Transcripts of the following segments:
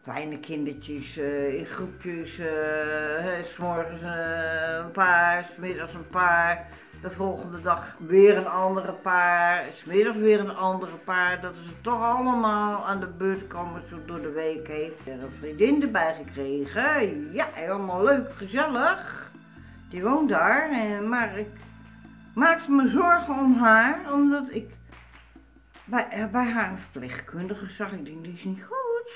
kleine kindertjes in groepjes, 's morgens een paar, 's middags een paar, de volgende dag weer een andere paar, 's middags weer een andere paar. Dat is toch allemaal aan de beurt komen zo door de week heen. Ik heb een vriendin erbij gekregen, ja, helemaal leuk, gezellig. Die woont daar, maar ik maakte me zorgen om haar, omdat ik bij haar verpleegkundige zag, ik denk, die is niet goed.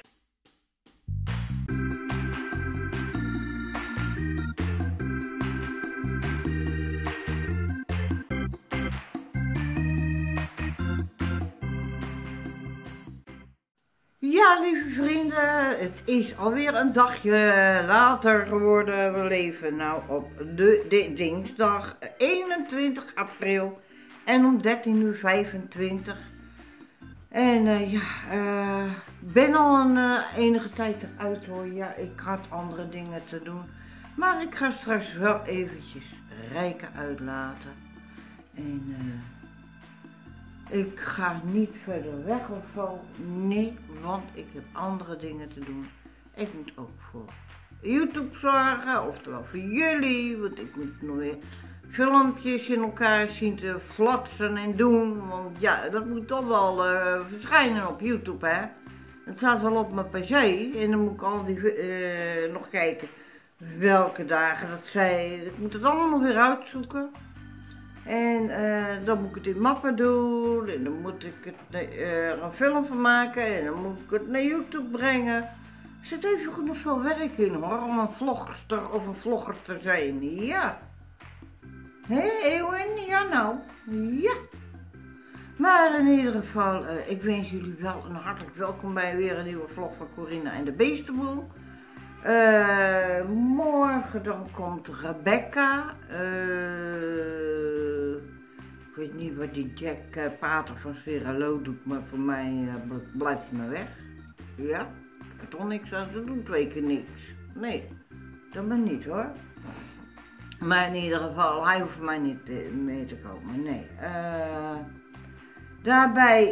Ja, lieve vrienden, het is alweer een dagje later geworden. We leven nou op de dinsdag 21 april en om 13:25. En ben al een enige tijd eruit hoor. Ja, ik had andere dingen te doen. Maar ik ga straks wel eventjes Rijke uitlaten. En ik ga niet verder weg of zo. Nee, want ik heb andere dingen te doen. Ik moet ook voor YouTube zorgen, oftewel voor jullie. Want ik moet nog weer filmpjes in elkaar zien te flatsen en doen. Want ja, dat moet toch wel verschijnen op YouTube, hè. Het staat wel op mijn pc en dan moet ik al die nog kijken welke dagen dat zijn. Ik moet het allemaal nog weer uitzoeken. En dan moet ik het in mappen doen en dan moet ik er een film van maken en dan moet ik het naar YouTube brengen. Er zit even genoeg veel werk in hoor, om een vlogster of een vlogger te zijn, ja. Hé, Eeuwen? Ja nou, ja. Maar in ieder geval, ik wens jullie wel een hartelijk welkom bij weer een nieuwe vlog van Corina en de Beestenboel. Morgen dan komt Rebecca. Ik weet niet wat die Jack Pater van Sierra doet, maar voor mij blijft hij maar weg. Ja, ik heb toch niks aan te doen, 2 keer niks. Nee, dat ben niet hoor. Maar in ieder geval, hij hoeft voor mij niet mee te komen, nee. Daarbij,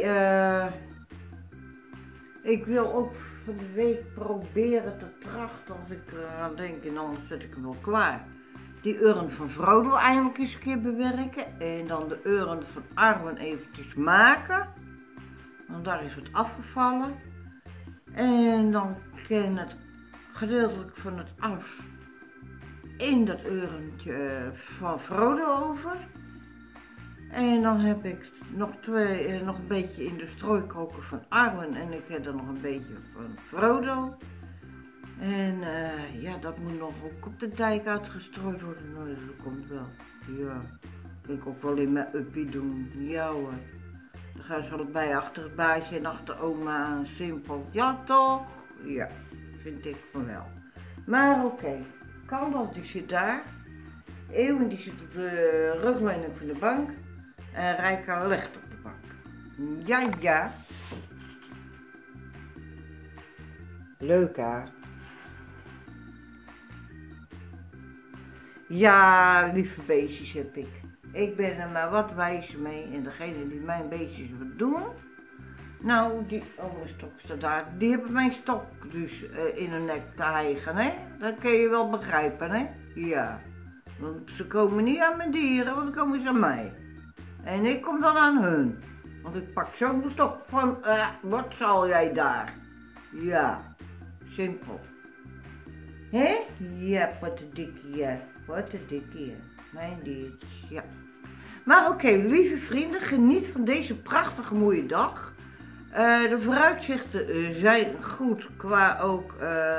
ik wil ook van de week proberen te trachten, als ik eraan denk, en anders zet ik hem wel klaar. Die urn van Frodo eindelijk eens een keer bewerken. En dan de urn van Arwen eventjes maken. Want daar is wat afgevallen. En dan kan het gedeeltelijk van het as in dat urntje van Frodo over. En dan heb ik nog een beetje in de strooikoker van Arwen en ik heb er nog een beetje van Frodo. En ja, dat moet nog ook op de dijk uitgestrooid worden. Nou, dat komt wel. Ja, kan ik ook wel in mijn uppie doen. Ja hoor. Dan gaan ze allebei achter het baasje en achter oma aan. Simpel. Ja toch? Ja, vind ik van wel. Maar oké. Kandel die zit daar. Eeuwen die zit op de rugleuning van de bank. En Rijka ligt op de bank. Ja, ja. Leuk hè? Ja, lieve beestjes heb ik. Ik ben er maar wat wijzer mee. En degene die mijn beestjes wat doen. Nou, die, oh mijn stok staat daar. Die hebben mijn stok dus in hun nek te hijgen, hè. Dat kun je wel begrijpen, hè. Ja. Want ze komen niet aan mijn dieren, want dan komen ze aan mij. En ik kom dan aan hun. Want ik pak zo'n stok van, wat zal jij daar? Ja, simpel. Hé? Ja, wat een dikkie, wat een dikkie, mijn diertjes, ja. Maar oké, lieve vrienden, geniet van deze prachtige mooie dag. De vooruitzichten zijn goed qua ook,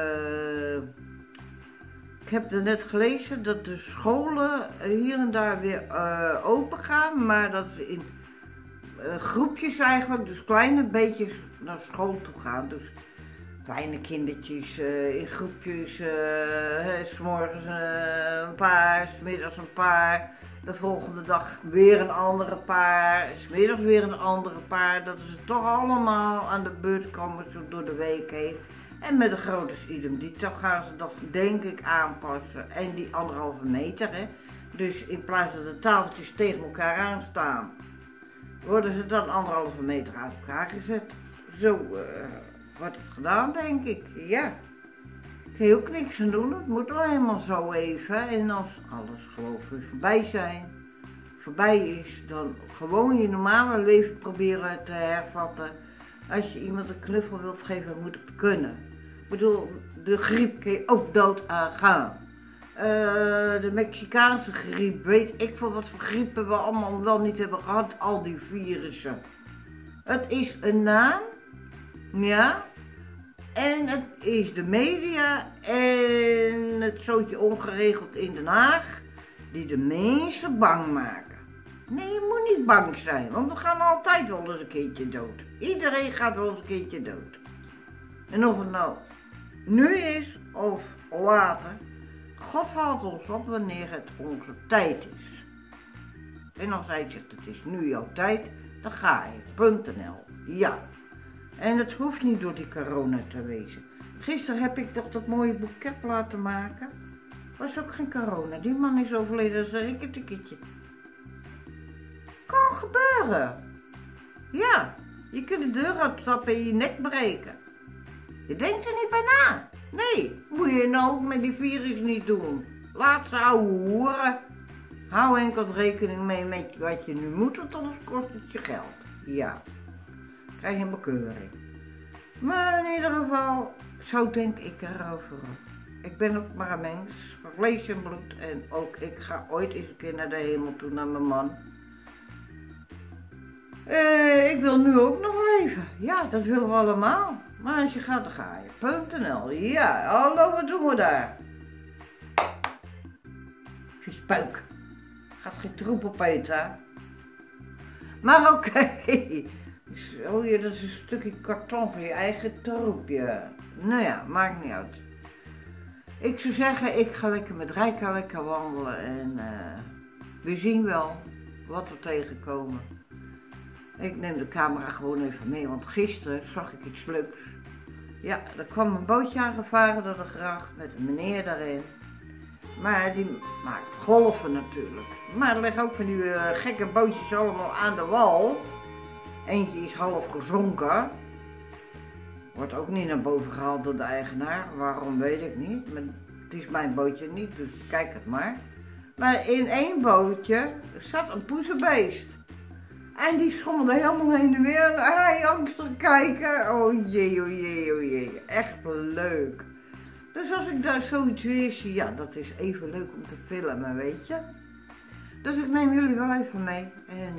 ik heb er net gelezen dat de scholen hier en daar weer open gaan, maar dat ze in groepjes eigenlijk, dus kleine beetjes naar school toe gaan. Dus kleine kindertjes in groepjes, 's morgens een paar, 's middags een paar, de volgende dag weer een andere paar, 's middags weer een andere paar. Dat is toch allemaal aan de beurt komen zo door de week heen. En met de grote idem dito gaan ze dat denk ik aanpassen. En die 1,5 meter, hè. Dus in plaats dat de tafeltjes tegen elkaar aanstaan, worden ze dan 1,5 meter uit elkaar gezet. Zo wordt het gedaan, denk ik. Ja. Kun je ook niks aan doen, het moet wel helemaal zo even. En als alles geloof ik voorbij is, dan gewoon je normale leven proberen te hervatten. Als je iemand een knuffel wilt geven, moet het kunnen. Ik bedoel, de griep kun je ook dood aan gaan. De Mexicaanse griep, weet ik veel wat voor griepen we allemaal wel niet hebben gehad, al die virussen. Het is een naam, ja, en het is de media en het zootje ongeregeld in Den Haag die de mensen bang maken. Nee, je moet niet bang zijn, want we gaan altijd wel eens een keertje dood. Iedereen gaat wel eens een keertje dood. En of het nou nu is of later, God haalt ons op wanneer het onze tijd is. En als hij zegt het is nu jouw tijd, dan ga je.nl. Ja. En het hoeft niet door die corona te wezen. Gisteren heb ik toch dat mooie boeket laten maken. Was ook geen corona. Die man is overleden als een rikketiketje. Kan gebeuren. Ja. Je kunt de deur uitstappen en je nek breken. Je denkt er niet bij na. Nee, moet je nou ook met die virus niet doen. Laat ze ouwe hoeren. Hou enkel rekening mee met wat je nu moet, want anders kost het je geld. Ja, krijg je een bekeuring. Maar in ieder geval, zo denk ik erover. Ik ben ook maar een mens, van vlees en bloed. En ook ik ga ooit eens een keer naar de hemel toe, naar mijn man. Ik wil nu ook nog leven. Ja, dat willen we allemaal. Maar als je gaat, dan ga je.nl. Ja, hallo, wat doen we daar? Vies puik. Gaat geen troep opeten. Maar oké. Zo, ja, dat is een stukje karton van je eigen troepje. Nou ja, maakt niet uit. Ik zou zeggen, ik ga lekker met Rijka lekker wandelen. En we zien wel wat we tegenkomen. Ik neem de camera gewoon even mee, want gisteren zag ik iets leuks. Ja, er kwam een bootje aangevaren door de gracht met een meneer daarin. Maar die maakt golven natuurlijk. Maar er liggen ook van die gekke bootjes allemaal aan de wal. Eentje is half gezonken. Wordt ook niet naar boven gehaald door de eigenaar. Waarom weet ik niet. Maar het is mijn bootje niet, dus kijk het maar. Maar in één bootje zat een poezenbeest. En die schommelde helemaal heen en weer. En hij angstig kijken. Oh jee, oh jee, oh jee. Echt leuk. Dus als ik daar zoiets weer zie, ja, dat is even leuk om te filmen, weet je. Dus ik neem jullie wel even mee. En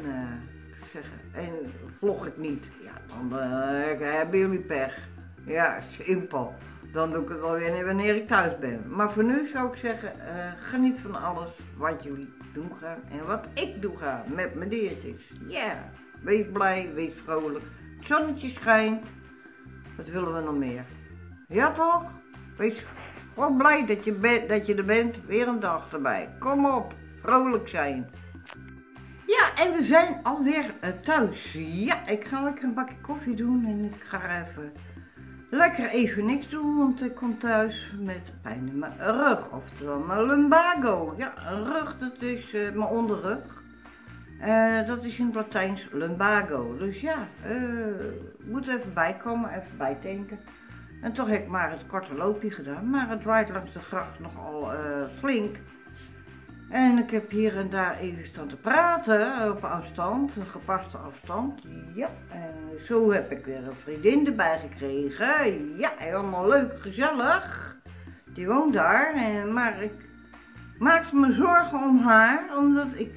en vlog ik niet, ja, dan hebben jullie pech. Ja, simpel. Dan doe ik het wel weer wanneer ik thuis ben. Maar voor nu zou ik zeggen, geniet van alles wat jullie doen gaan en wat ik doe gaan met mijn diertjes. Ja, wees blij, wees vrolijk. Het zonnetje schijnt. Wat willen we nog meer? Ja toch? Wees gewoon blij dat je er bent. Weer een dag erbij. Kom op, vrolijk zijn. Ja, en we zijn alweer thuis. Ja, ik ga lekker een bakje koffie doen en ik ga lekker even niks doen, want ik kom thuis met pijn in mijn rug, oftewel mijn lumbago. Ja, een rug, dat is mijn onderrug. Dat is in het Latijns lumbago. Dus ja, moet er even bijkomen, even bijdenken. En toch heb ik maar het korte loopje gedaan, maar het waait langs de gracht nogal flink. En ik heb hier en daar even staan te praten op afstand, een gepaste afstand. Ja, en zo heb ik weer een vriendin erbij gekregen. Ja, helemaal leuk, gezellig. Die woont daar, maar ik maakte me zorgen om haar, omdat ik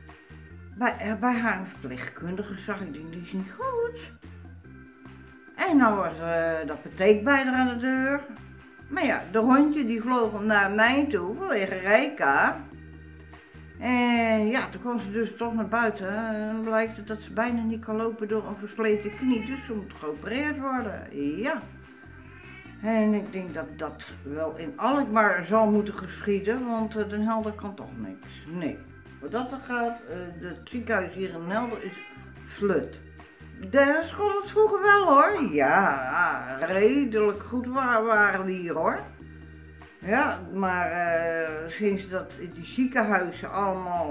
bij haar een verpleegkundige zag. Ik denk, die is niet goed. En nou was de apotheek bij haar aan de deur. Maar ja, de hondje die vloog naar mij toe, vanwege Rijka. En ja, toen kwam ze dus toch naar buiten en blijkt het dat ze bijna niet kan lopen door een versleten knie, dus ze moet geopereerd worden. Ja. En ik denk dat dat wel in Alkmaar zal moeten geschieden, want Den Helder kan toch niks. Nee. Wat dat er gaat, het ziekenhuis hier in Den Helder is flut. De school het vroeger wel hoor. Ja, redelijk goed waren die hier hoor. Ja, maar sinds dat die ziekenhuizen allemaal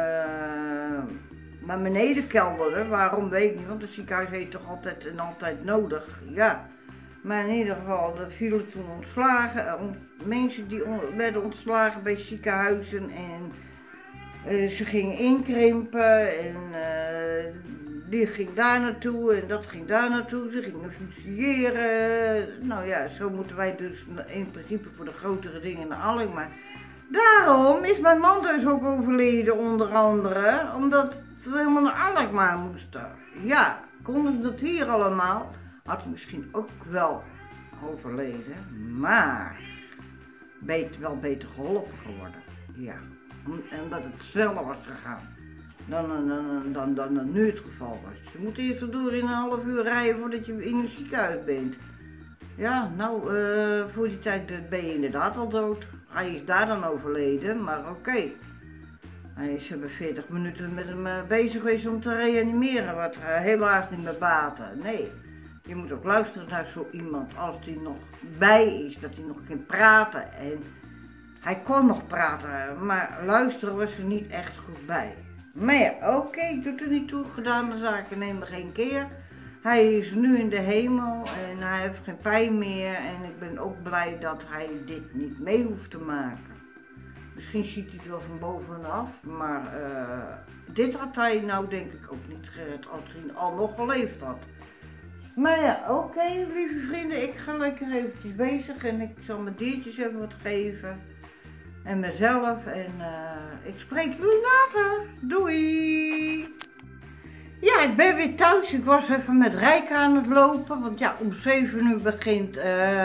naar beneden kelderden, waarom weet ik niet, want het ziekenhuis heeft toch altijd en altijd nodig. Ja, Maar in ieder geval, er vielen toen ontslagen, mensen die werden ontslagen bij ziekenhuizen en ze gingen inkrimpen en die ging daar naartoe en dat ging daar naartoe. Ze gingen fusilleren. Nou ja, zo moeten wij dus in principe voor de grotere dingen naar Alkmaar. Daarom is mijn man dus ook overleden onder andere, omdat we helemaal naar Alkmaar moesten. Ja, konden ze dat hier allemaal, had hij misschien ook wel overleden, maar wel beter geholpen geworden. Ja, en omdat het sneller was gegaan dan het nu het geval was. Je moet eerst door in een half uur rijden voordat je in een ziekenhuis bent. Ja, nou, voor die tijd ben je inderdaad al dood. Hij is daar dan overleden, maar oké. Hij is 40 minuten met hem bezig geweest om te reanimeren, wat helaas niet meer baatte. Nee, je moet ook luisteren naar zo iemand als hij nog bij is, dat hij nog kan praten. En hij kon nog praten, maar luisteren was er niet echt goed bij. Maar ja, oké, doet er niet toe, gedane zaken nemen geen keer. Hij is nu in de hemel en hij heeft geen pijn meer en ik ben ook blij dat hij dit niet mee hoeft te maken. Misschien ziet hij het wel van bovenaf, maar dit had hij nou denk ik ook niet gered als hij al nog geleefd had. Maar ja, oké, lieve vrienden, ik ga lekker eventjes bezig en ik zal mijn diertjes even wat geven. En mezelf en ik spreek jullie later. Doei! Ja, ik ben weer thuis. Ik was even met Rijke aan het lopen, want ja, om 7 uur begint,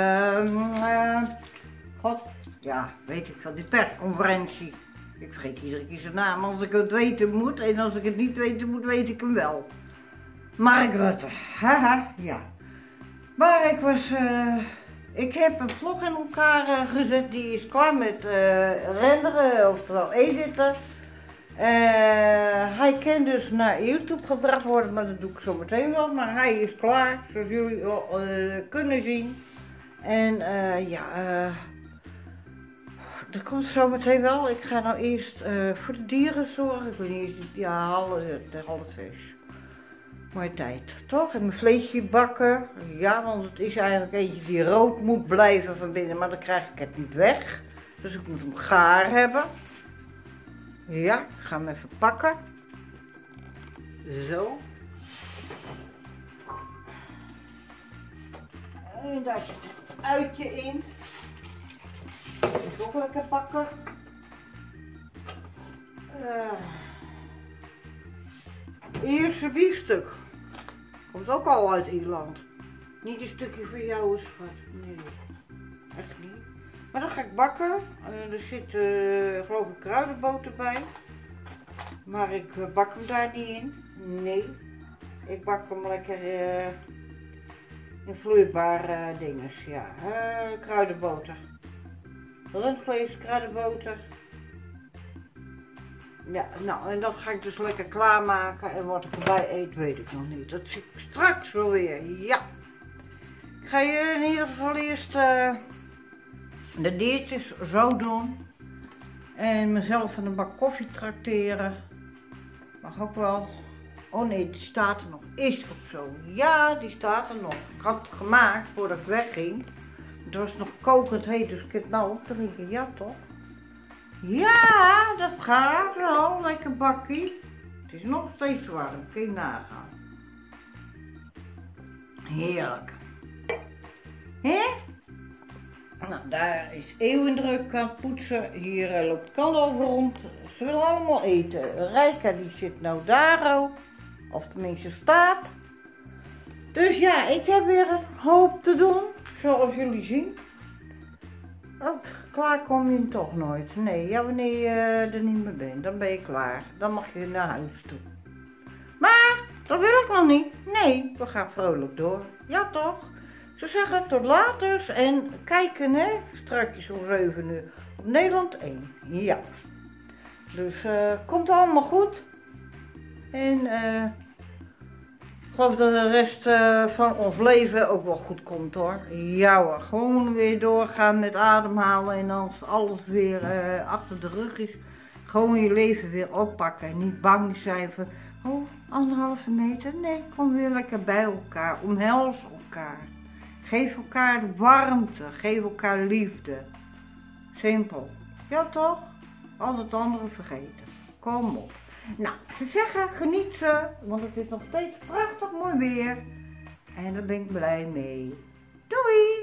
ja, weet ik wel, die persconferentie. Ik vergeet iedere keer zijn naam als ik het weten moet en als ik het niet weten moet, weet ik hem wel. Mark Rutte, haha, ja. Maar ik heb een vlog in elkaar gezet, die is klaar met renderen, oftewel editen. Hij kan dus naar YouTube gebracht worden, maar dat doe ik zo meteen wel. Maar hij is klaar, zoals jullie kunnen zien. En dat komt zo meteen wel. Ik ga nou eerst voor de dieren zorgen. Ik weet niet, ja, half 6. Mooie tijd, toch? En mijn vleesje bakken. Ja, want het is eigenlijk eentje die rood moet blijven van binnen, maar dan krijg ik het niet weg. Dus ik moet hem gaar hebben. Ja, ik ga hem even pakken. Zo. En daar zit een uitje in. Dat is ook lekker pakken. Eerste biefstuk. Komt ook al uit Ierland. Niet een stukje voor jou, schat. Nee, echt niet. Maar dan ga ik bakken. Er zit geloof ik kruidenboter bij. Maar ik bak hem daar niet in. Nee. Ik bak hem lekker in vloeibaar dinges. Ja. Kruidenboter. Rundvlees, kruidenboter. Ja, nou en dat ga ik dus lekker klaarmaken. En wat ik erbij eet, weet ik nog niet. Dat zie ik straks wel weer. Ja. Ik ga je in ieder geval eerst de diertjes zo doen. En mezelf van een bak koffie trakteren. Mag ook wel. Oh nee, die staat er nog. Is ook zo. Ja, die staat er nog. Ik had het gemaakt voordat ik wegging. Het was nog kokend heet, dus ik heb het nou op te drinken. Ja, toch? Ja, dat gaat wel. Lekker bakkie. Het is nog steeds warm. Kun je nagaan. Heerlijk. Hè? Nou, daar is Eeuwendruk aan het poetsen. Hier loopt Kan over rond. Ze willen allemaal eten. Rijka die zit nou daar ook. Of tenminste staat. Dus ja, ik heb weer een hoop te doen. Zoals jullie zien. Want klaar kom je toch nooit. Nee, ja, wanneer je er niet meer bent, dan ben je klaar. Dan mag je naar huis toe. Maar, dat wil ik nog niet. Nee, we gaan vrolijk door. Ja toch? Ze zeggen tot later en kijken hè, straks om 7 uur op Nederland 1. Ja. Dus komt allemaal goed. En ik geloof dat de rest van ons leven ook wel goed komt hoor. Ja hoor, gewoon weer doorgaan met ademhalen en als alles weer achter de rug is, gewoon je leven weer oppakken en niet bang zijn voor, oh, 1,5 meter, nee, kom weer lekker bij elkaar, omhels elkaar. Geef elkaar warmte, geef elkaar liefde. Simpel. Ja toch? Al het andere vergeten. Kom op. Nou, ze zeggen geniet ze, want het is nog steeds prachtig mooi weer. En daar ben ik blij mee. Doei!